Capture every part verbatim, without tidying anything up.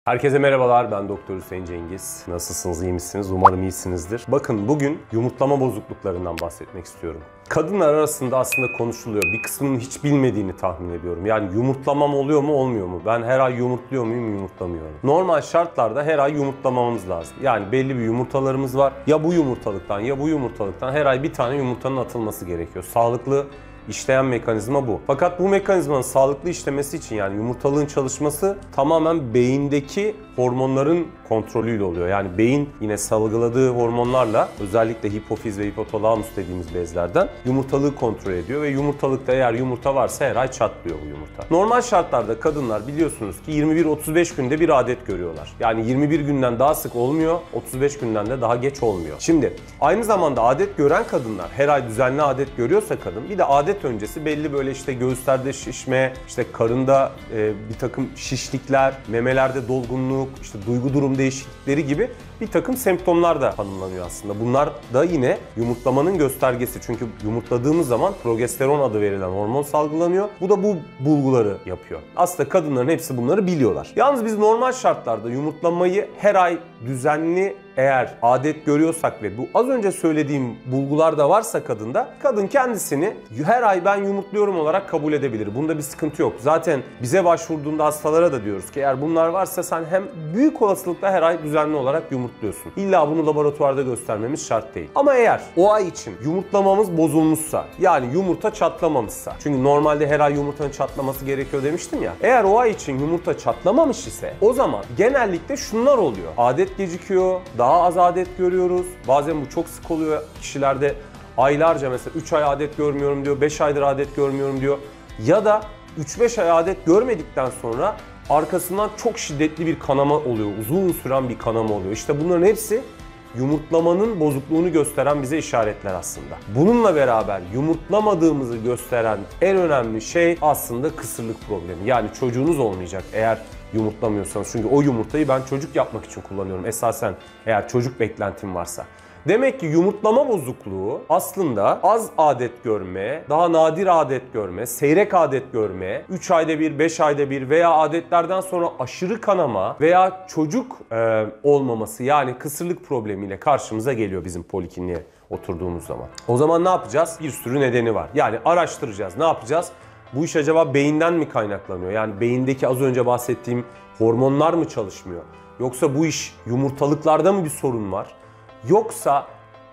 Herkese merhabalar, ben Doktor Hüseyin Cengiz. Nasılsınız, iyi misiniz? Umarım iyisinizdir. Bakın bugün yumurtlama bozukluklarından bahsetmek istiyorum. Kadınlar arasında aslında konuşuluyor. Bir kısmının hiç bilmediğini tahmin ediyorum. Yani yumurtlamam oluyor mu, olmuyor mu? Ben her ay yumurtluyor muyum, yumurtlamıyorum. Normal şartlarda her ay yumurtlamamız lazım. Yani belli bir yumurtalarımız var. Ya bu yumurtalıktan ya bu yumurtalıktan her ay bir tane yumurtanın atılması gerekiyor. Sağlıklı İşleyen mekanizma bu. Fakat bu mekanizmanın sağlıklı işlemesi için, yani yumurtalığın çalışması tamamen beyindeki hormonların kontrolüyle oluyor. Yani beyin yine salgıladığı hormonlarla, özellikle hipofiz ve hipotalamus dediğimiz bezlerden yumurtalığı kontrol ediyor ve yumurtalıkta eğer yumurta varsa her ay çatlıyor bu yumurta. Normal şartlarda kadınlar biliyorsunuz ki yirmi bir otuz beş günde bir adet görüyorlar. Yani yirmi bir günden daha sık olmuyor, otuz beş günden de daha geç olmuyor. Şimdi aynı zamanda adet gören kadınlar, her ay düzenli adet görüyorsa kadın, bir de adet öncesi belli böyle işte göğüslerde şişme, işte karında e, bir takım şişlikler, memelerde dolgunluk, işte duygu durum değişiklikleri gibi bir takım semptomlar da tanımlanıyor aslında. Bunlar da yine yumurtlamanın göstergesi. Çünkü yumurtladığımız zaman progesteron adı verilen hormon salgılanıyor. Bu da bu bulguları yapıyor. Aslında kadınların hepsi bunları biliyorlar. Yalnız biz normal şartlarda yumurtlamayı her ay düzenli eğer adet görüyorsak ve bu az önce söylediğim bulgular da varsa kadında, kadın kendisini her ay ben yumurtluyorum olarak kabul edebilir. Bunda bir sıkıntı yok. Zaten bize başvurduğunda hastalara da diyoruz ki eğer bunlar varsa sen hem büyük olasılıkla her ay düzenli olarak yumurtluyorsun. İlla bunu laboratuvarda göstermemiz şart değil. Ama eğer o ay için yumurtlamamız bozulmuşsa, yani yumurta çatlamamışsa, çünkü normalde her ay yumurtanın çatlaması gerekiyor demiştim ya. Eğer o ay için yumurta çatlamamış ise o zaman genellikle şunlar oluyor. Adet gecikiyor, daha az adet görüyoruz. Bazen bu çok sık oluyor kişilerde. Aylarca mesela üç ay adet görmüyorum diyor, beş aydır adet görmüyorum diyor. Ya da üç beş ay adet görmedikten sonra arkasından çok şiddetli bir kanama oluyor. Uzun süren bir kanama oluyor. İşte bunların hepsi yumurtlamanın bozukluğunu gösteren bize işaretler aslında. Bununla beraber yumurtlamadığımızı gösteren en önemli şey aslında kısırlık problemi. Yani çocuğunuz olmayacak eğer yumurtlamıyorsanız. Çünkü o yumurtayı ben çocuk yapmak için kullanıyorum esasen, eğer çocuk beklentim varsa. Demek ki yumurtlama bozukluğu aslında az adet görme, daha nadir adet görme, seyrek adet görme, üç ayda bir, beş ayda bir veya adetlerden sonra aşırı kanama veya çocuk e, olmaması, yani kısırlık problemiyle karşımıza geliyor bizim polikliniğe oturduğumuz zaman. O zaman ne yapacağız? Bir sürü nedeni var. Yani araştıracağız. Ne yapacağız? Bu iş acaba beyinden mi kaynaklanıyor? Yani beyindeki az önce bahsettiğim hormonlar mı çalışmıyor? Yoksa bu iş yumurtalıklarda mı bir sorun var? Yoksa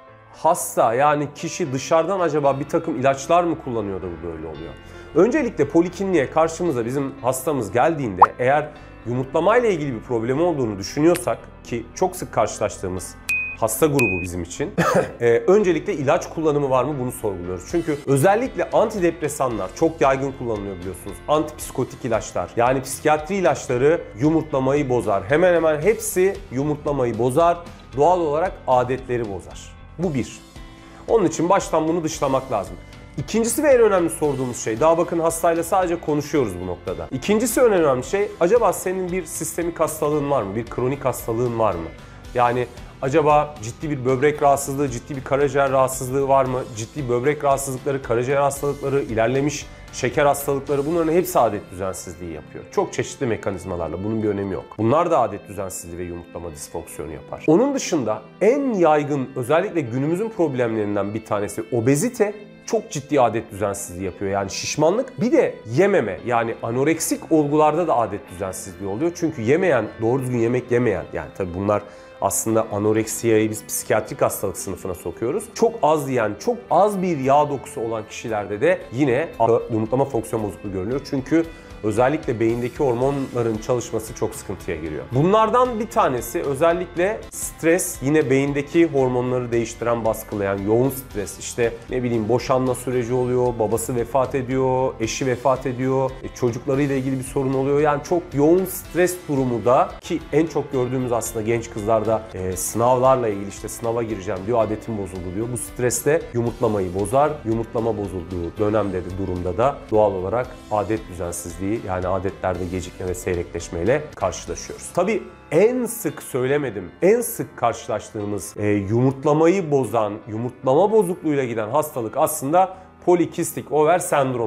hasta, yani kişi dışarıdan acaba bir takım ilaçlar mı kullanıyor da bu böyle oluyor? Öncelikle polikliniğe karşımıza bizim hastamız geldiğinde eğer yumurtlamayla ilgili bir problemi olduğunu düşünüyorsak, ki çok sık karşılaştığımız hasta grubu bizim için. ee, öncelikle ilaç kullanımı var mı bunu sorguluyoruz. Çünkü özellikle antidepresanlar çok yaygın kullanılıyor biliyorsunuz. Antipsikotik ilaçlar, yani psikiyatri ilaçları yumurtlamayı bozar. Hemen hemen hepsi yumurtlamayı bozar. Doğal olarak adetleri bozar. Bu bir. Onun için baştan bunu dışlamak lazım. İkincisi ve en önemli sorduğumuz şey, daha bakın hastayla sadece konuşuyoruz bu noktada. İkincisi en önemli şey, acaba senin bir sistemik hastalığın var mı? Bir kronik hastalığın var mı? Yani acaba ciddi bir böbrek rahatsızlığı, ciddi bir karaciğer rahatsızlığı var mı? Ciddi böbrek rahatsızlıkları, karaciğer hastalıkları, ilerlemiş şeker hastalıkları, bunların hepsi adet düzensizliği yapıyor. Çok çeşitli mekanizmalarla, bunun bir önemi yok. Bunlar da adet düzensizliği ve yumurtlama disfonksiyonu yapar. Onun dışında en yaygın, özellikle günümüzün problemlerinden bir tanesi obezite. Çok ciddi adet düzensizliği yapıyor, yani şişmanlık. Bir de yememe, yani anoreksik olgularda da adet düzensizliği oluyor. Çünkü yemeyen, doğru düzgün yemek yemeyen, yani tabii bunlar aslında anoreksiyayı biz psikiyatrik hastalık sınıfına sokuyoruz. Çok az yiyen, çok az bir yağ dokusu olan kişilerde de yine yumurtlama fonksiyon bozukluğu görülüyor. Çünkü özellikle beyindeki hormonların çalışması çok sıkıntıya giriyor. Bunlardan bir tanesi özellikle stres, yine beyindeki hormonları değiştiren, baskılayan yoğun stres. İşte ne bileyim boşanma süreci oluyor, babası vefat ediyor, eşi vefat ediyor, e, çocuklarıyla ilgili bir sorun oluyor. Yani çok yoğun stres durumu da, ki en çok gördüğümüz aslında genç kızlarda e, sınavlarla ilgili, işte sınava gireceğim diyor, adetim bozuldu diyor. Bu stresle yumurtlamayı bozar. Yumurtlama bozulduğu dönemde de, durumda da doğal olarak adet düzensizliği, yani adetlerde gecikme ve seyrekleşmeyle karşılaşıyoruz. Tabii en sık söylemedim, en sık karşılaştığımız e, yumurtlamayı bozan, yumurtlama bozukluğuyla giden hastalık aslında polikistik over sendromudur.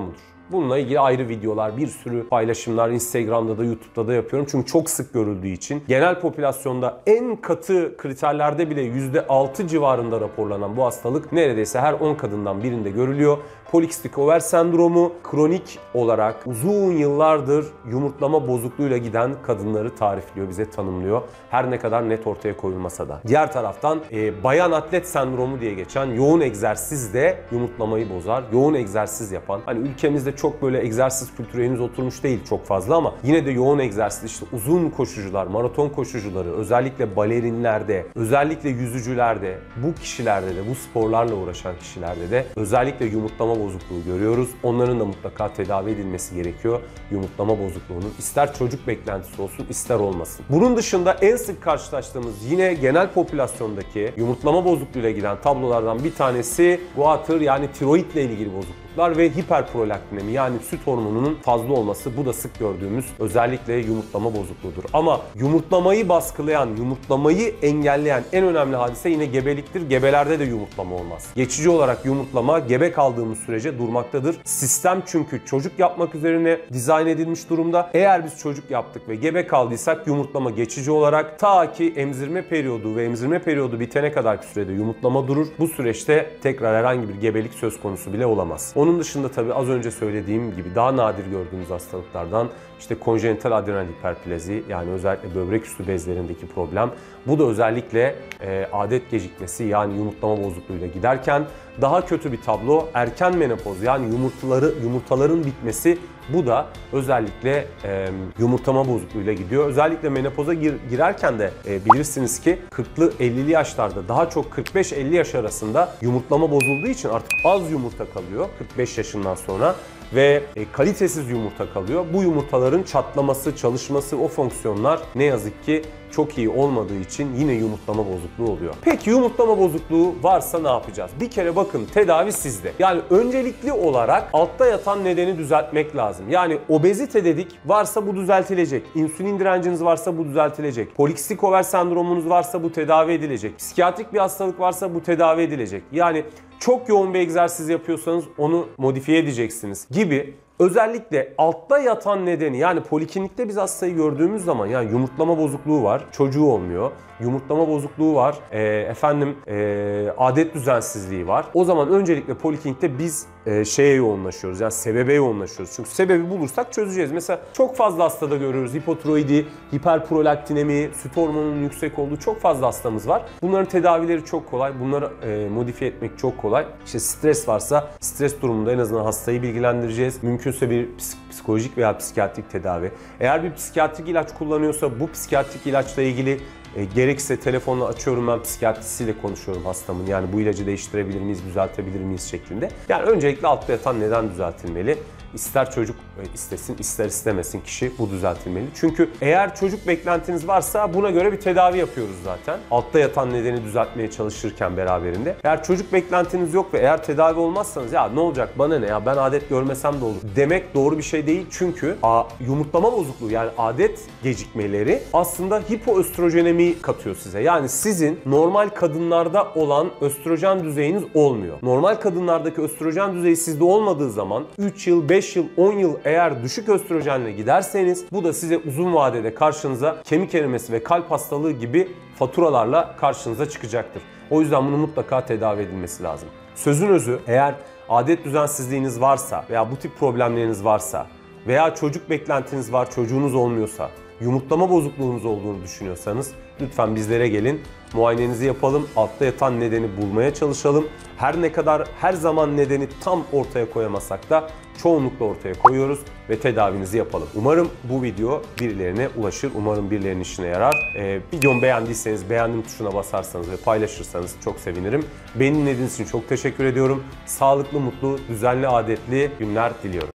Bununla ilgili ayrı videolar, bir sürü paylaşımlar Instagram'da da YouTube'da da yapıyorum. Çünkü çok sık görüldüğü için. Genel popülasyonda en katı kriterlerde bile yüzde altı civarında raporlanan bu hastalık neredeyse her on kadından birinde görülüyor. Polikistik over sendromu kronik olarak uzun yıllardır yumurtlama bozukluğuyla giden kadınları tarifliyor, bize tanımlıyor. Her ne kadar net ortaya koyulmasa da. Diğer taraftan e, bayan atlet sendromu diye geçen yoğun egzersiz de yumurtlamayı bozar. Yoğun egzersiz yapan, hani ülkemizde çok böyle egzersiz kültürü henüz oturmuş değil çok fazla ama yine de yoğun egzersiz, işte uzun koşucular, maraton koşucuları, özellikle balerinlerde, özellikle yüzücülerde, bu kişilerde de, bu sporlarla uğraşan kişilerde de özellikle yumurtlama bozukluğu görüyoruz. Onların da mutlaka tedavi edilmesi gerekiyor. Yumurtlama bozukluğunun ister çocuk beklentisi olsun ister olmasın. Bunun dışında en sık karşılaştığımız yine genel popülasyondaki yumurtlama bozukluğuyla giden tablolardan bir tanesi goiter, yani tiroidle ilgili bozukluklar ve hiperprolaktinemi, yani süt hormonunun fazla olması. Bu da sık gördüğümüz özellikle yumurtlama bozukluğudur. Ama yumurtlamayı baskılayan, yumurtlamayı engelleyen en önemli hadise yine gebeliktir. Gebelerde de yumurtlama olmaz. Geçici olarak yumurtlama gebe kaldığımız sürece durmaktadır. Sistem çünkü çocuk yapmak üzerine dizayn edilmiş durumda. Eğer biz çocuk yaptık ve gebe kaldıysak yumurtlama geçici olarak ta ki emzirme periyodu ve emzirme periyodu bitene kadarki sürede yumurtlama durur. Bu süreçte tekrar herhangi bir gebelik söz konusu bile olamaz. Onun dışında tabii az önce söylediğim gibi daha nadir gördüğümüz hastalıklardan işte konjenital adrenal hiperplazi, yani özellikle böbrek üstü bezlerindeki problem. Bu da özellikle e, adet gecikmesi, yani yumurtlama bozukluğuyla giderken daha kötü bir tablo erken menopoz, yani yumurtaları yumurtaların bitmesi. Bu da özellikle e, yumurtlama bozukluğuyla gidiyor. Özellikle menopoza gir, girerken de e, bilirsiniz ki kırklı ellili yaşlarda, daha çok kırk beş elli yaş arasında yumurtlama bozulduğu için artık az yumurta kalıyor kırk beş yaşından sonra ve e, kalitesiz yumurta kalıyor. Bu yumurtaların çatlaması, çalışması, o fonksiyonlar ne yazık ki çok iyi olmadığı için yine yumurtlama bozukluğu oluyor. Peki yumurtlama bozukluğu varsa ne yapacağız? Bir kere bakın, tedavi sizde. Yani öncelikli olarak altta yatan nedeni düzeltmek lazım. Yani obezite dedik, varsa bu düzeltilecek. İnsülin direnciniz varsa bu düzeltilecek. Polikistik over sendromunuz varsa bu tedavi edilecek. Psikiyatrik bir hastalık varsa bu tedavi edilecek. Yani çok yoğun bir egzersiz yapıyorsanız onu modifiye edeceksiniz gibi. Özellikle altta yatan nedeni, yani poliklinikte biz hastayı gördüğümüz zaman, yani yumurtlama bozukluğu var, çocuğu olmuyor. Yumurtlama bozukluğu var, e, efendim e, adet düzensizliği var. O zaman öncelikle poliklinikte biz e, şeye yoğunlaşıyoruz, yani sebebe yoğunlaşıyoruz. Çünkü sebebi bulursak çözeceğiz. Mesela çok fazla hastada görüyoruz hipotiroidi, hiperprolaktinemi, süt hormonunun yüksek olduğu çok fazla hastamız var. Bunların tedavileri çok kolay, bunları e, modifiye etmek çok kolay. İşte stres varsa stres durumunda en azından hastayı bilgilendireceğiz. Mümkünse bir psikolojik veya psikiyatrik tedavi. Eğer bir psikiyatrik ilaç kullanıyorsa bu psikiyatrik ilaçla ilgili E, gerekse telefonla açıyorum, ben psikiyatrisiyle konuşuyorum hastamın. Yani bu ilacı değiştirebilir miyiz, düzeltebilir miyiz şeklinde. Yani öncelikle altta yatan neden düzeltilmeli. İster çocuk istesin, ister istemesin kişi, bu düzeltilmeli. Çünkü eğer çocuk beklentiniz varsa buna göre bir tedavi yapıyoruz zaten. Altta yatan nedeni düzeltmeye çalışırken beraberinde. Eğer çocuk beklentiniz yok ve eğer tedavi olmazsanız ya ne olacak, bana ne ya, ben adet görmesem de olur demek doğru bir şey değil. Çünkü a, yumurtlama bozukluğu, yani adet gecikmeleri aslında hipoöstrojenemi katıyor size. Yani sizin normal kadınlarda olan östrojen düzeyiniz olmuyor. Normal kadınlardaki östrojen düzeyi sizde olmadığı zaman üç yıl, beş yıl, on yıl eğer düşük östrojenle giderseniz bu da size uzun vadede karşınıza kemik erimesi ve kalp hastalığı gibi faturalarla karşınıza çıkacaktır. O yüzden bunu mutlaka tedavi edilmesi lazım. Sözün özü, eğer adet düzensizliğiniz varsa veya bu tip problemleriniz varsa veya çocuk beklentiniz var, çocuğunuz olmuyorsa, yumurtlama bozukluğunuz olduğunu düşünüyorsanız lütfen bizlere gelin, muayenenizi yapalım, altta yatan nedeni bulmaya çalışalım. Her ne kadar her zaman nedeni tam ortaya koyamasak da çoğunlukla ortaya koyuyoruz ve tedavinizi yapalım. Umarım bu video birilerine ulaşır, umarım birilerinin işine yarar. Ee, videomu beğendiyseniz beğendim tuşuna basarsanız ve paylaşırsanız çok sevinirim. Beni dinlediğiniz için çok teşekkür ediyorum. Sağlıklı, mutlu, düzenli, adetli günler diliyorum.